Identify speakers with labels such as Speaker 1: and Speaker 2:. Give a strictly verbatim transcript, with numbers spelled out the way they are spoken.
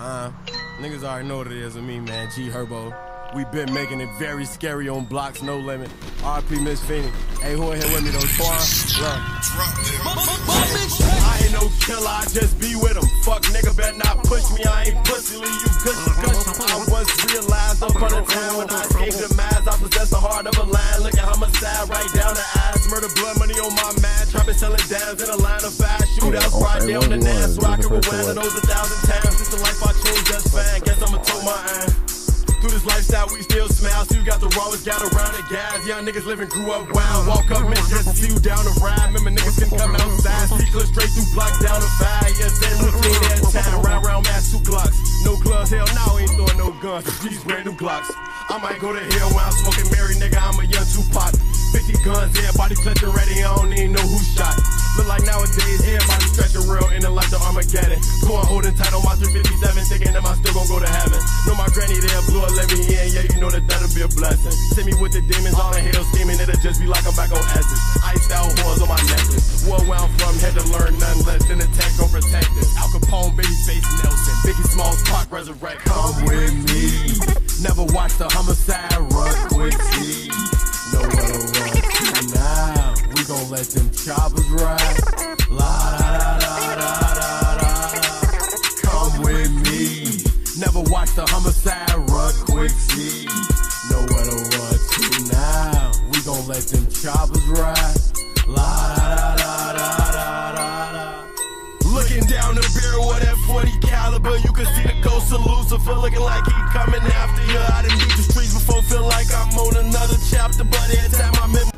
Speaker 1: Uh, niggas already know what it is with me, man. G Herbo. We been making it very scary on blocks, no limit. R P Miss Phoenix. Hey, who in here with me though? Twan? Look. I ain't no killer, I just be with him. Fuck nigga, better not push me. I ain't pussy, leave you gushy gushy. I once realized up on the town when I escaped the mask. I possess the heart of a lion. Look at homicide right down the ass. Murder, blood money on my man. Trapping, selling dams in a line of fast shootouts. Right down the Nas. So I can rewind to those a thousand times. It's the life I chose just fine. Guess I'ma toe my iron. Through this lifestyle, we still smile. So you got the rawest, got around the gas. Young niggas living grew up wild. Walk up, man, just to see you down the ride. Remember, niggas can come outside. See clip straight through blocks down the fire. Yeah, same routine every time. Round, round, match, two Glocks. No gloves, hell, now ain't throwing no guns. These brand new Glocks. I might go to hell when I'm smoking Mary, nigga. I'm a young Tupac. fifty guns, everybody clutching ready. I don't even know who shot. Look like nowadays, everybody stretching real in the like the Armageddon. Going holding tight on my three fifty-seven, thinking am I still gon' go to heaven. Know my granny there blew her, let me in, yeah, you know that that'll be a blessing. Send me with the demons, all in hell steaming, it'll just be like I'm back on Essence. Iced out horns on my necklace. War where I'm from, had to learn nothing less than attack on protectors. Al Capone, Babyface Nelson, Biggie Smalls, Pac, resurrect. Come with me, never watch the homicide run quick, see. Know what to run to now. We gon' let them choppers ride. La da da da da da da. Come with me. Never watch the homicide run quick, see. Know where to run to now. We gon' let them choppers ride. La da da da da da da. Looking down the barrel with that forty caliber, you can see the ghost of Lucifer looking like he coming after you. I done beat the streets before, feel like I'm on another chapter, but every time I'm in